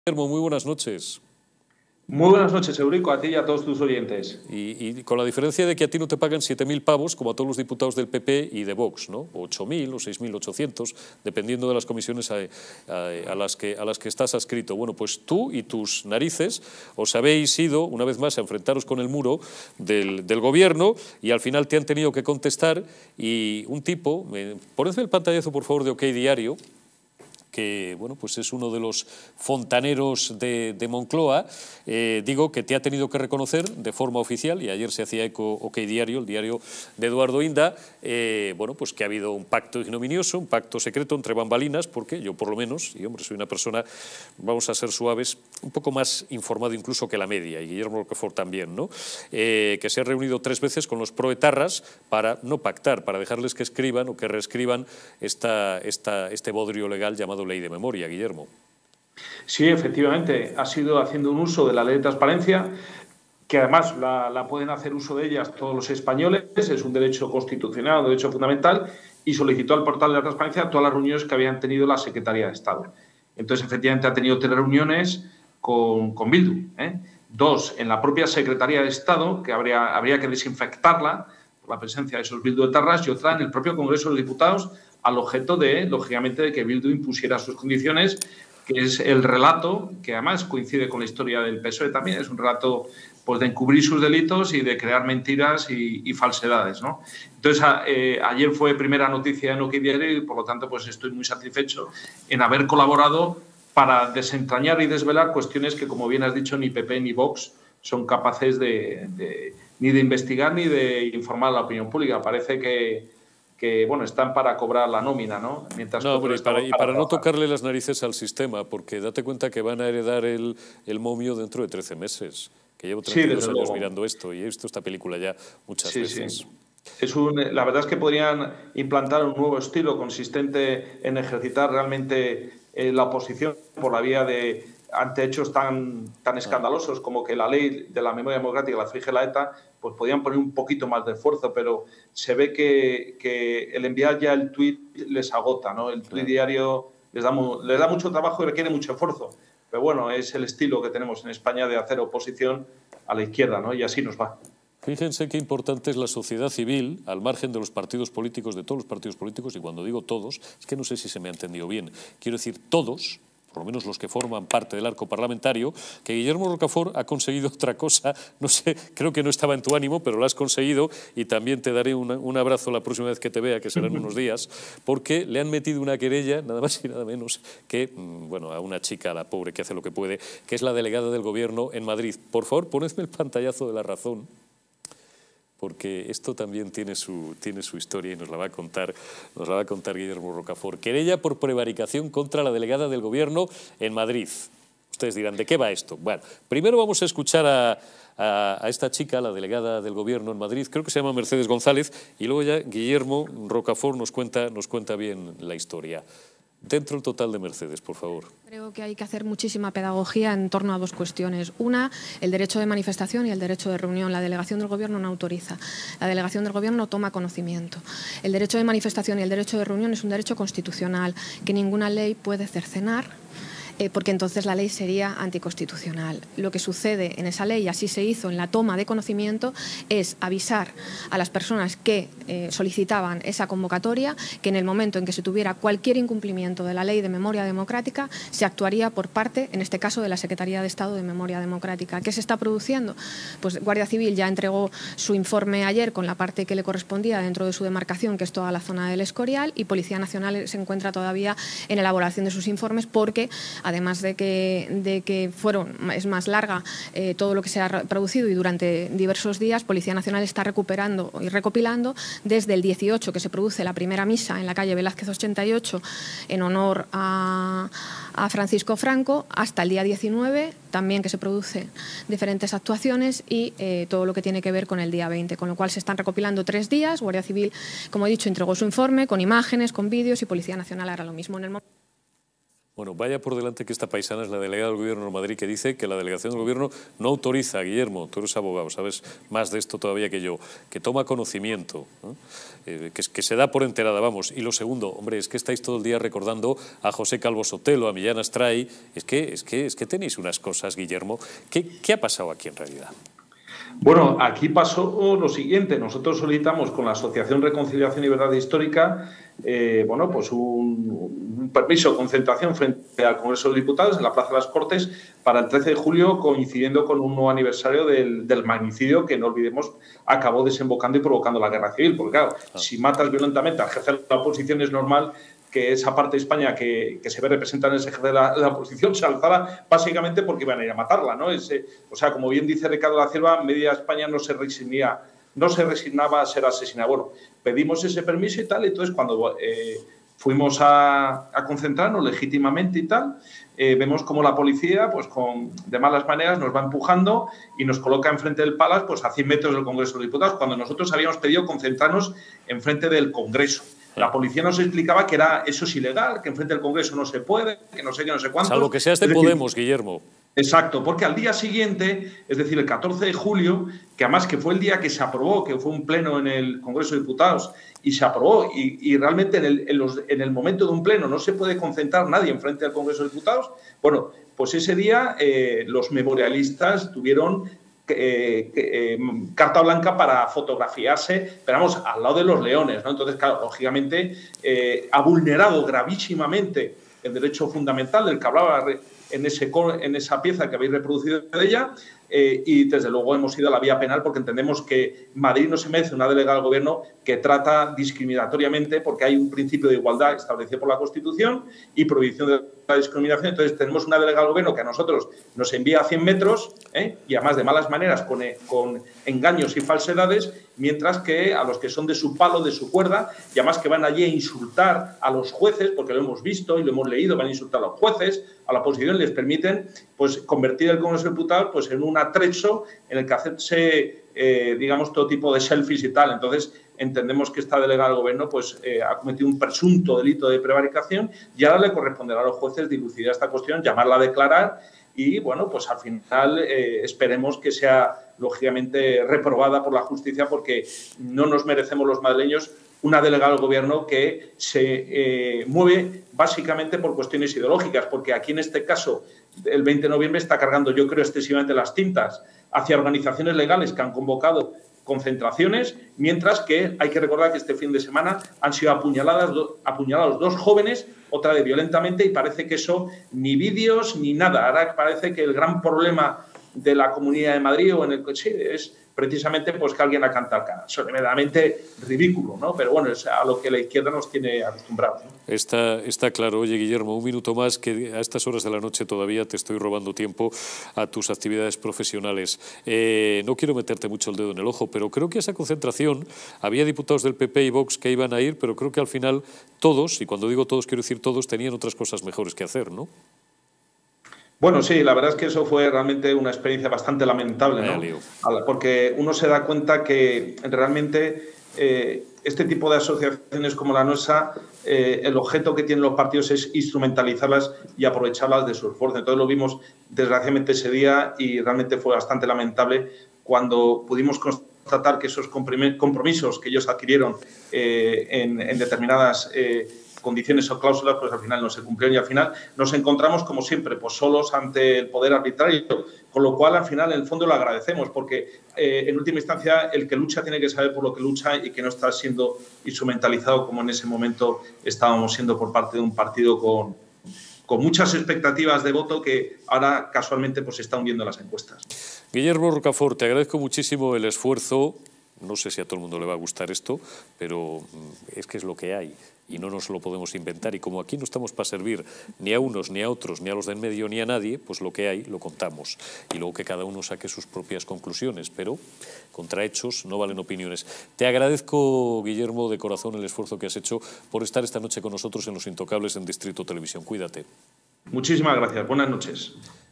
Guillermo, muy buenas noches. Muy buenas noches, Eurico, a ti y a todos tus oyentes. Y con la diferencia de que a ti no te pagan 7.000 pavos, como a todos los diputados del PP y de Vox, ¿no? 8.000 o 6.800, dependiendo de las comisiones a las que estás adscrito. Bueno, pues tú y tus narices os habéis ido, una vez más, a enfrentaros con el muro del gobierno y al final te han tenido que contestar y un tipo, ponedme el pantallazo, por favor, de OK Diario, que bueno, pues es uno de los fontaneros de Moncloa, digo que te ha tenido que reconocer de forma oficial, y ayer se hacía eco OK Diario, el diario de Eduardo Inda, bueno, pues que ha habido un pacto ignominioso, un pacto secreto entre bambalinas, porque yo por lo menos, y hombre, soy una persona, vamos a ser suaves, un poco más informado incluso que la media, y Guillermo Rocafort también, ¿no? Que se ha reunido 3 veces con los proetarras para no pactar, para dejarles que escriban o que reescriban este bodrio legal llamado Ley de Memoria, Guillermo. Sí, efectivamente, ha sido haciendo un uso de la Ley de Transparencia, que además la pueden hacer uso de ellas todos los españoles, es un derecho constitucional, un derecho fundamental, y solicitó al portal de la Transparencia todas las reuniones que habían tenido la Secretaría de Estado. Entonces, efectivamente, ha tenido 3 reuniones con Bildu, 2 en la propia Secretaría de Estado, que habría que desinfectarla por la presencia de esos bilduetarras, y otra en el propio Congreso de los Diputados, al objeto de, lógicamente, de que Bildu impusiera sus condiciones, que es el relato, que además coincide con la historia del PSOE también, es un relato pues, de encubrir sus delitos y de crear mentiras y falsedades, ¿no? Entonces, ayer fue primera noticia en OK Diario y, por lo tanto, pues estoy muy satisfecho en haber colaborado para desentrañar y desvelar cuestiones que, como bien has dicho, ni PP ni Vox son capaces ni de investigar ni de informar a la opinión pública. Parece que bueno, están para cobrar la nómina, ¿no? Mientras no, hombre, y para no tocarle las narices al sistema, porque date cuenta que van a heredar el momio dentro de 13 meses, que llevo 32 años mirando esto y he visto esta película ya muchas veces. Sí. La verdad es que podrían implantar un nuevo estilo consistente en ejercitar realmente la oposición por la vía de ante hechos tan escandalosos como que la ley de la memoria democrática la fije la ETA, pues podían poner un poquito más de esfuerzo, pero se ve que el enviar ya el tuit les agota, ¿no? El tuit diario les da mucho trabajo y requiere mucho esfuerzo. Pero bueno, es el estilo que tenemos en España de hacer oposición a la izquierda, ¿no? Y así nos va. Fíjense qué importante es la sociedad civil, al margen de los partidos políticos, de todos los partidos políticos, y cuando digo todos, es que no sé si se me ha entendido bien. Quiero decir todos, por lo menos los que forman parte del arco parlamentario, que Guillermo Rocafort ha conseguido otra cosa, no sé, creo que no estaba en tu ánimo, pero lo has conseguido, y también te daré un abrazo la próxima vez que te vea, que será en unos días, porque le han metido una querella, nada más y nada menos, que, bueno, a una chica, a la pobre, que hace lo que puede, que es la delegada del gobierno en Madrid. Por favor, ponedme el pantallazo de La Razón, porque esto también tiene su historia y nos la va a contar Guillermo Rocafort. Querella por prevaricación contra la delegada del gobierno en Madrid. Ustedes dirán, ¿de qué va esto? Bueno, primero vamos a escuchar a esta chica, la delegada del gobierno en Madrid, creo que se llama Mercedes González, y luego ya Guillermo Rocafort nos cuenta bien la historia. Dentro del total de Mercedes, por favor. Creo que hay que hacer muchísima pedagogía en torno a 2 cuestiones. Una, el derecho de manifestación y el derecho de reunión. La delegación del Gobierno no autoriza. La delegación del Gobierno toma conocimiento. El derecho de manifestación y el derecho de reunión es un derecho constitucional que ninguna ley puede cercenar, porque entonces la ley sería anticonstitucional. Lo que sucede en esa ley, y así se hizo en la toma de conocimiento, es avisar a las personas que solicitaban esa convocatoria que en el momento en que se tuviera cualquier incumplimiento de la Ley de Memoria Democrática se actuaría por parte, en este caso, de la Secretaría de Estado de Memoria Democrática. ¿Qué se está produciendo? Pues Guardia Civil ya entregó su informe ayer con la parte que le correspondía dentro de su demarcación, que es toda la zona del Escorial, y Policía Nacional se encuentra todavía en elaboración de sus informes porque, además de que es más larga todo lo que se ha producido y durante diversos días, Policía Nacional está recuperando y recopilando desde el 18, que se produce la primera misa en la calle Velázquez 88 en honor a Francisco Franco, hasta el día 19, también que se produce diferentes actuaciones, y todo lo que tiene que ver con el día 20, con lo cual se están recopilando 3 días. Guardia Civil, como he dicho, entregó su informe con imágenes, con vídeos, y Policía Nacional hará lo mismo en el momento. Bueno, vaya por delante que esta paisana es la delegada del Gobierno de Madrid, que dice que la delegación del Gobierno no autoriza, Guillermo, tú eres abogado, sabes más de esto todavía que yo, que toma conocimiento, ¿no? Que se da por enterada, vamos. Y lo segundo, hombre, es que estáis todo el día recordando a José Calvo Sotelo, a Millán Astray, es que tenéis unas cosas, Guillermo. ¿Qué ha pasado aquí en realidad? Bueno, aquí pasó lo siguiente. Nosotros solicitamos con la Asociación Reconciliación y Verdad Histórica bueno, pues un permiso de concentración frente al Congreso de Diputados en la Plaza de las Cortes para el 13 de julio, coincidiendo con un nuevo aniversario del magnicidio que, no olvidemos, acabó desembocando y provocando la guerra civil. Porque, claro, si matas violentamente al jefe de la oposición, es normal que esa parte de España que se ve representada en ese jefe de la oposición se alzara básicamente porque iban a ir a matarla, ¿no? O sea, como bien dice Ricardo da Silva, media España no se resignaba a ser asesinada. Bueno, pedimos ese permiso y tal, entonces cuando fuimos a concentrarnos legítimamente y tal, vemos como la policía, pues de malas maneras, nos va empujando y nos coloca enfrente del Palace, pues a 100 metros del Congreso de Diputados, cuando nosotros habíamos pedido concentrarnos enfrente del Congreso. La policía nos explicaba que eso es ilegal, que enfrente del Congreso no se puede, que no sé qué, no sé cuánto. Salvo que seas de Podemos, Guillermo. Exacto, porque al día siguiente, es decir, el 14 de julio, que además que fue el día que se aprobó, que fue un pleno en el Congreso de Diputados, y se aprobó, y realmente en el momento de un pleno no se puede concentrar nadie enfrente del Congreso de Diputados, bueno, pues ese día los memorialistas tuvieron carta blanca para fotografiarse, pero vamos, al lado de los leones, ¿no? Entonces, claro, lógicamente ha vulnerado gravísimamente el derecho fundamental del que hablaba en esa pieza que habéis reproducido de ella, y desde luego hemos ido a la vía penal porque entendemos que Madrid no se merece una delegada del Gobierno que trata discriminatoriamente, porque hay un principio de igualdad establecido por la Constitución y prohibición de la discriminación. Entonces tenemos una delegada del Gobierno que a nosotros nos envía a 100 metros y además de malas maneras, con engaños y falsedades, mientras que a los que son de su palo, de su cuerda, y además que van allí a insultar a los jueces, porque lo hemos visto y lo hemos leído, van a insultar a los jueces, a la oposición, les permiten pues convertir el Congreso de Diputados pues en un atrecho en el que hacerse digamos, todo tipo de selfies y tal. Entonces, entendemos que esta delegada del Gobierno pues, ha cometido un presunto delito de prevaricación y ahora le corresponderá a los jueces dilucidar esta cuestión, llamarla a declarar y, bueno, pues al final esperemos que sea, lógicamente, reprobada por la justicia porque no nos merecemos los madrileños una delegada del Gobierno que se mueve básicamente por cuestiones ideológicas, porque aquí en este caso el 20 de noviembre está cargando, yo creo, excesivamente las tintas hacia organizaciones legales que han convocado concentraciones, mientras que hay que recordar que este fin de semana han sido apuñalados dos jóvenes, otra vez violentamente, y parece que eso ni vídeos ni nada. Ahora parece que el gran problema de la Comunidad de Madrid o en el coche es precisamente pues que alguien a cantar cara. Eso es verdaderamente ridículo, ¿no? Pero bueno, es a lo que la izquierda nos tiene acostumbrados, ¿no? Está claro. Oye, Guillermo, un minuto más, que a estas horas de la noche todavía te estoy robando tiempo a tus actividades profesionales. No quiero meterte mucho el dedo en el ojo, pero creo que esa concentración, había diputados del PP y Vox que iban a ir, pero creo que al final todos, y cuando digo todos quiero decir todos, tenían otras cosas mejores que hacer, ¿no? Bueno, sí, la verdad es que eso fue realmente una experiencia bastante lamentable, ¿no? Porque uno se da cuenta que realmente este tipo de asociaciones como la nuestra, el objeto que tienen los partidos es instrumentalizarlas y aprovecharlas de su esfuerzo. Entonces lo vimos desgraciadamente ese día y realmente fue bastante lamentable cuando pudimos constatar que esos compromisos que ellos adquirieron en determinadas condiciones o cláusulas, pues al final no se cumplieron y al final nos encontramos, como siempre, pues solos ante el poder arbitrario, con lo cual al final en el fondo lo agradecemos porque en última instancia el que lucha tiene que saber por lo que lucha y que no está siendo instrumentalizado como en ese momento estábamos siendo por parte de un partido con muchas expectativas de voto que ahora casualmente pues se está hundiendo en las encuestas. Guillermo Rocafort, te agradezco muchísimo el esfuerzo. No sé si a todo el mundo le va a gustar esto, pero es que es lo que hay y no nos lo podemos inventar. Y como aquí no estamos para servir ni a unos, ni a otros, ni a los de en medio, ni a nadie, pues lo que hay lo contamos. Y luego que cada uno saque sus propias conclusiones, pero contra hechos no valen opiniones. Te agradezco, Guillermo, de corazón el esfuerzo que has hecho por estar esta noche con nosotros en Los Intocables en Distrito Televisión. Cuídate. Muchísimas gracias. Buenas noches.